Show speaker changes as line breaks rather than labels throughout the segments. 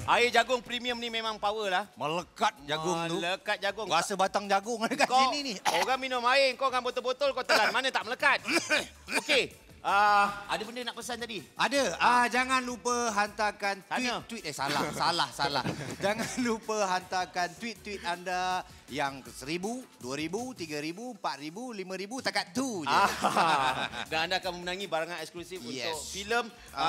Air jagung premium ni memang power lah.
Melekat jagung tu.
Melekat jagung.
Rasa batang jagung ada kat
Kau,
sini ni.
orang minum air, kau dengan botol-botol kau telan. Mana tak melekat? Okey. Ada benda nak pesan tadi?
Ada. Jangan lupa hantarkan tweet. Salah. Jangan lupa hantarkan tweet anda yang 1,000, 2,000, 3,000, 4,000, 5,000 takat tu je.
Dan anda akan memenangi barangan eksklusif untuk filem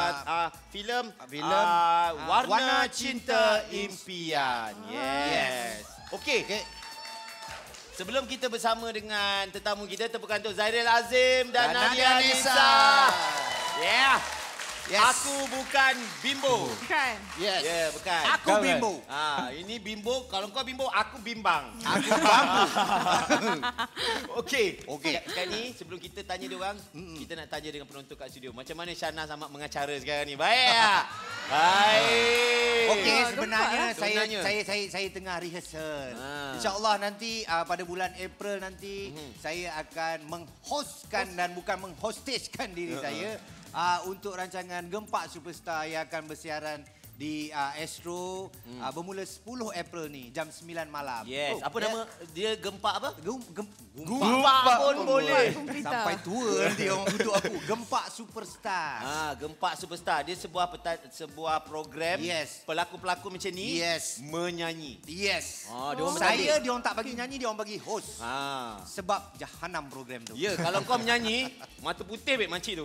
Warna Cinta Impian. Yes. Okey. Sebelum kita bersama dengan tetamu kita, tepukan untuk Zairil Azim dan Nadia Nisa. Yeah. Yes. Aku bukan bimbo.
Bukan.
Yes. Yeah, bukan.
Aku bimbo.
Ini bimbo. Kalau kau bimbo, aku bimbang.
Aku bambu.
Okey. Sekarang ni, sebelum kita tanya dia orang, kita nak tanya dengan penonton kat studio. Macam mana Syahnas amat mengacara sekarang ni? Baik tak? Baik.
Okey, sebenarnya saya tengah rehearsal. InsyaAllah nanti pada bulan April nanti saya akan menghostkan dan bukan menghosteskan diri saya untuk rancangan Gempak Superstar yang akan bersiaran di Astro bermula 10 April ni jam 9 malam.
Yes. Apa nama dia? Gempak apa?
Gempak
pun boleh.
Sampai tua nanti orang kutuk aku. Gempak Superstar.
Gempak Superstar. Dia sebuah program.
Yes.
Pelakon-pelakon macam ni menyanyi.
Yes.
Dia
orang tak bagi nyanyi, dia orang bagi host. Sebab jahanam program tu.
Ya, kalau kau menyanyi, mata putih makcik tu.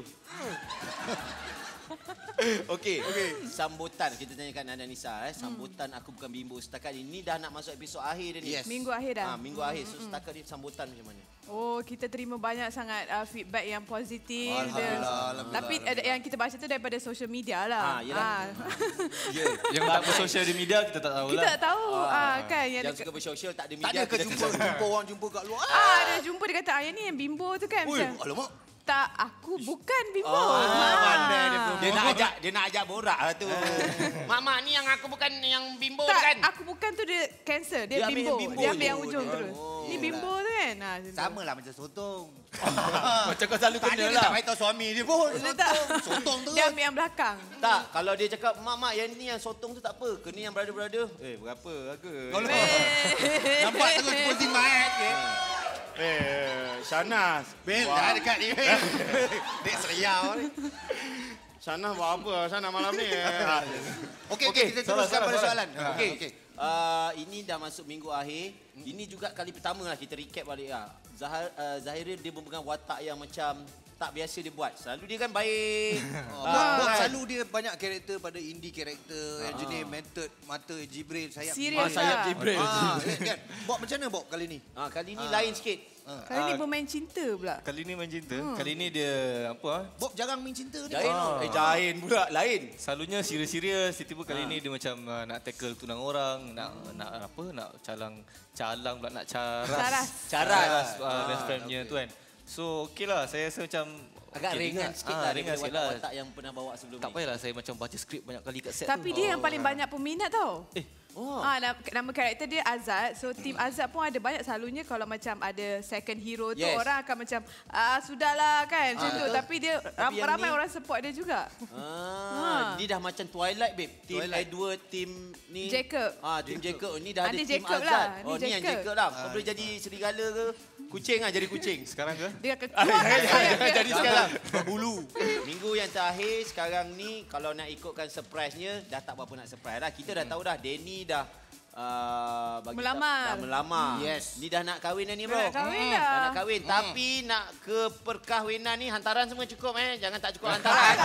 Okey. Sambutan kita tanyakan Nadia Nisa. Sambutan Aku Bukan Bimbo setakat ini dah nak masuk episod akhir dah ni.
Yes.
Minggu akhir dah.
Minggu akhir. So setakat ni sambutan macam mana?
Oh, kita terima banyak sangat feedback yang positif.
Alhamdulillah.
Tapi yang kita baca tu daripada social media lah.
Yang tak bersosial media kita tak tahu lah.
Kita tak tahu. Kan
yang suka bersosial tak ada media.
Tak ada ke jumpa orang jumpa kat luar?
Ada jumpa dia kata, yang ni yang bimbo tu kan.
Alamak.
Tak, aku bukan bimbo.
Dia nak ajak borak lah tu. Mak ni yang aku bukan yang bimbo
tak,
kan?
Aku bukan tu dia cancel. Dia bimbo. Dia ambil yang ujung terus. Ni bimbo tu kan.
Sama lah macam sotong.
Macam kau selalu kena lah.
Tak beritahu suami dia pun. Sotong tu.
Dia ambil yang belakang.
Tak, kalau dia cakap, mak yang ni yang sotong tu tak apa. Kena yang brother-brother. Berapa harga?
Nampak terus posting mic.
Syahnas.
Ben, dah dekat ni. Dek seriau ni.
Syahnas buat apa? Syahnas malam ni.
Okey, kita teruskan pada soalan.
Okey. Ini dah masuk minggu akhir. Ini juga kali pertama lah kita recap balik lah. Zahiril dia memegang watak yang macam tak biasa dia buat. Selalu dia kan baik.
Bob selalu dia banyak karakter pada indie karakter. Yang jenis method, mata Jibril, sayap.
Serius
sayap Jibril.
Kan? Bob macam mana Bob kali ni?
Kali ni lain sikit.
Kali ni bermain cinta pula.
Kali ni main cinta. Kali ni dia apa?
Bob jarang main cinta ni.
Jain pula lain.
Selalunya serius-serius. Tiba-tiba kali ni dia macam nak tackle tunang orang, nak calang pula nak caras best friend-nya tu kan. So okeylah, saya rasa macam
agak ringan sikit lah.
Ringan sikit lah.
Watak yang pernah bawa sebelum
tak
ni.
payahlah saya macam baca skrip banyak kali kat set
Tapi
tu.
dia yang paling banyak peminat tau. Nama karakter dia Azad. So tim Azad pun ada banyak. Selalunya kalau macam ada second hero tu orang akan macam sudahlah kan macam tu. Tapi dia ramai orang support dia juga.
Ni dah macam Twilight babe. Tim Edward, tim ni
Jacob.
Tim Jacob. Ni dah ada tim
Jacob
Azad.
lah.
Ni yang Jacob lah. Kau boleh jadi serigala ke? Kucing lah, jadi kucing.
Sekarang ke?
Dia akan
jadi sekarang.
Bulu.
Minggu yang terakhir sekarang ni kalau nak ikutkan surprise-nya dah tak berapa nak surprise dah. Kita dah tahu dah Danny dah melamar.
Yes.
Ni dah nak kahwin dah ni bro.
Dah nak kahwin dah.
Dah nak kahwin. Tapi nak ke perkahwinan ni hantaran semua cukup Jangan tak cukup hantaran.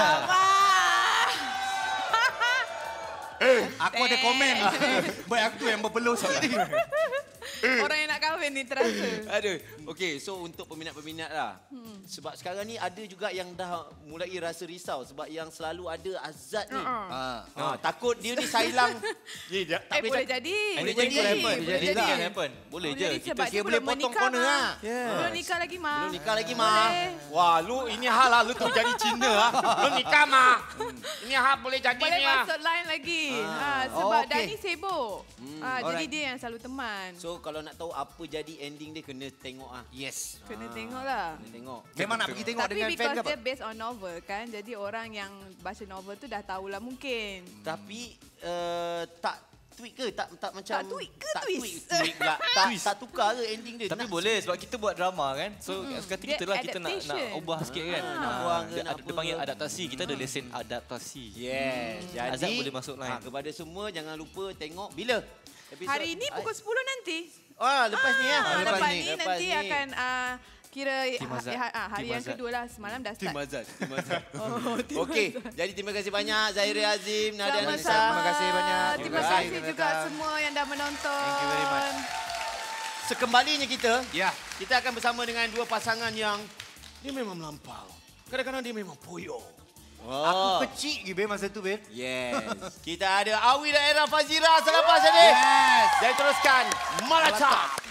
Aku ada komen. Baik aku yang berpeluh tadi.
Orang yang nak kahwin ni terasa.
Aduh. Okey, so untuk peminat-peminat lah. Sebab sekarang ni ada juga yang dah mulai rasa risau sebab yang selalu ada Azad ni. Takut dia ni sailang.
Tak boleh jadi.
Boleh jadi. Boleh je.
Sebab
Dia boleh potong corner lah.
Belum nikah lagi mah.
Belum nikah lagi mah. Wah, lu ini hal lah lu tu jadi Cina ah. Belum nikah mah. Ini hal boleh jadi
boleh
ni.
masuk line lagi. Sebab Dani sibuk. Jadi dia yang selalu teman.
So kalau nak tahu apa jadi jadi ending dia kena tengok ah.
Yes.
Kena tengok lah.
Kena tengok.
Memang nak pergi tengok
Tapi
dengan fan
because
ke apa?
dia based on novel kan, jadi orang yang baca novel tu dah tahulah mungkin.
Tapi tak tweak ke? Tak macam
Tak tweak ke
tak
twist?
tweak pula. tak tukar ke ending dia?
Tapi boleh sebab kita buat drama kan. So sekali
Dia
kita lah kita nak
adaptation.
ubah sikit kan.
Nak buang ke, nak
Dia
apa
panggil
ke.
adaptasi. Kita ada lesen adaptasi.
Yes. Jadi
Azad boleh masuk line.
kepada semua jangan lupa tengok bila episod
Hari ini pukul 10 nanti.
lepas ni ya.
Lepas ni nanti akan kira
Tim Azad.
hari
Tim
yang
Azad.
kedua lah. Semalam dah start.
Azad.
Oh, Tim
Okey,
Azad.
jadi terima kasih banyak Zairi Azim, Nadia Nisa.
Sama-sama.
Terima kasih banyak.
Terima
Terima
kasih
kasih
juga
datang.
semua yang dah menonton.
Thank you very much.
Sekembalinya kita,
Ya.
kita akan bersama dengan dua pasangan yang dia memang melampau. Kadang-kadang dia memang poyo.
Aku kecil Gibe masa tu, Bil.
Yes. Kita ada Awi dan Era Fazira selepas ini.
Yes.
Dan teruskan Malacak.